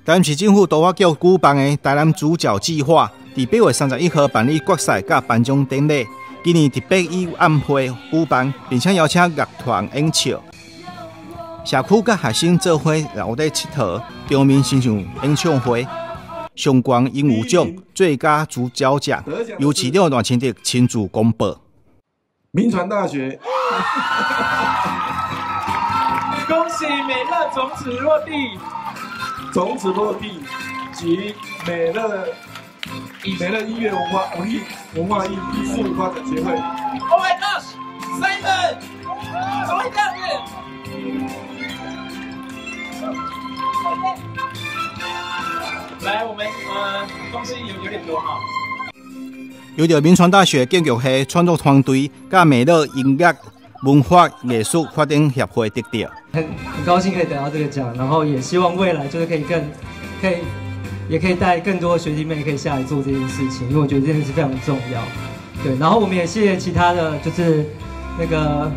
台南市政府都发局举办的台南主角计划，伫8月31号办理决赛甲颁奖典礼。今年特别以晚会举办，并且邀请乐团演唱。社区甲学生做伙留底佚佗，场面亲像演唱会。上悬鹦鹉奖最佳主角奖由市长赖清德亲自公布。 民传大学， 恭喜美乐种子落地， 种子落地及美乐音乐文化艺术发展协会。 Oh my gosh, Simon， 怎么会这样子？来，我们东西有点多哈。 由着民传大学建筑系创作团队甲美乐音乐文化艺术发展协会得到。 很高兴可以得到这个奖，然后也希望未来就是也可以带更多的学弟妹可以下来做这件事情，因为我觉得这件事非常重要。对，然后我们也谢谢其他的就是那个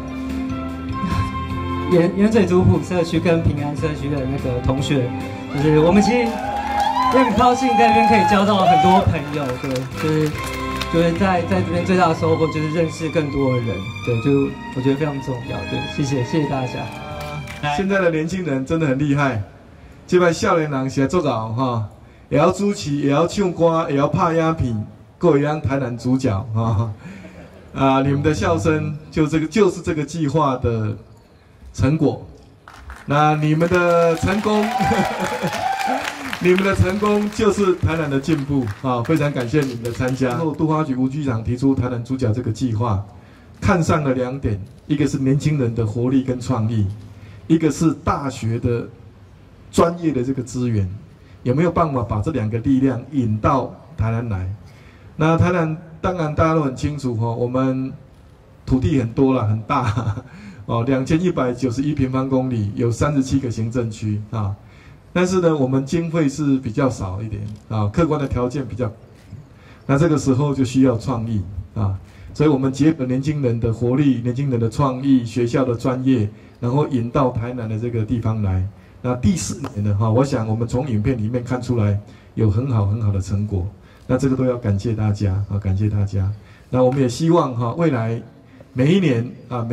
盐水族埔社区跟平安社区的那个同学，就是我们其实也很高兴在这边可以交到很多朋友，对，就是在这边最大的收获就是认识更多的人，对，就我觉得非常重要，对，谢谢大家。 现在的年轻人真的很厉害，这摆少年人是来做搞哈，也要主持，也要唱歌，也要拍影片，各会当台南主角哈。你们的笑声就是这个计划的成果。那你们的成功，你们的成功就是台南的进步啊！非常感谢你们的参加。然后都发局吴局长提出台南主角这个计划，看上了2点，一个是年轻人的活力跟创意，一个是大学的专业的这个资源，有没有办法把这2个力量引到台南来？那台南当然大家都很清楚哈，我们土地很多了，很大。2191平方公里，有37个行政区啊。但是呢，我们经费是比较少一点啊，客观的条件比较，那这个时候就需要创意啊。所以我们结合年轻人的活力、年轻人的创意、学校的专业，然后引到台南的这个地方来。那第4年呢，我想我们从影片里面看出来有很好的成果。那这个都要感谢大家啊，感谢大家。那我们也希望未来每一年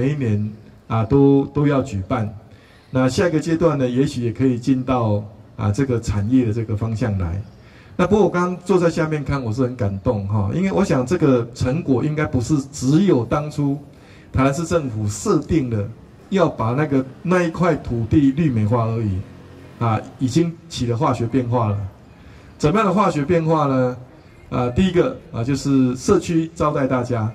都要举办。那下一个阶段呢，也许也可以进到这个产业的这个方向来。那不过我刚刚坐在下面看，我是很感动因为我想这个成果应该不是只有当初台南市政府设定的要把那一块土地绿美化而已已经起了化学变化了。怎么样的化学变化呢？第一个就是社区招待大家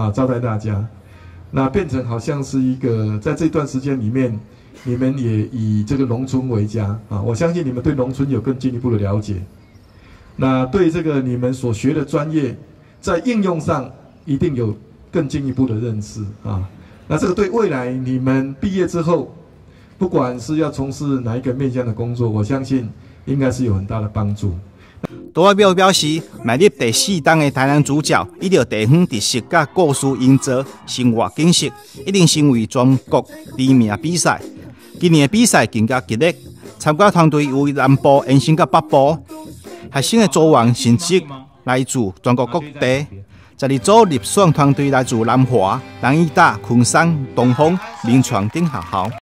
那变成好像是一个在这段时间里面，你们也以这个农村为家我相信你们对农村有更进一步的了解。那对这个你们所学的专业，在应用上一定有更进一步的认识那这个对未来你们毕业之后，不管是要从事哪一个面向的工作，我相信应该是有很大的帮助。 都表示，迈入第4档的台南主角，依照地方特色甲故事营造生活景色，一定成为全国知名比赛。今年的比赛更加激烈，参加团队由南部延伸到北部，学生的组员甚至来自全国各地。12组入选团队来自南华、南医大、昆山、东风、民传等学校。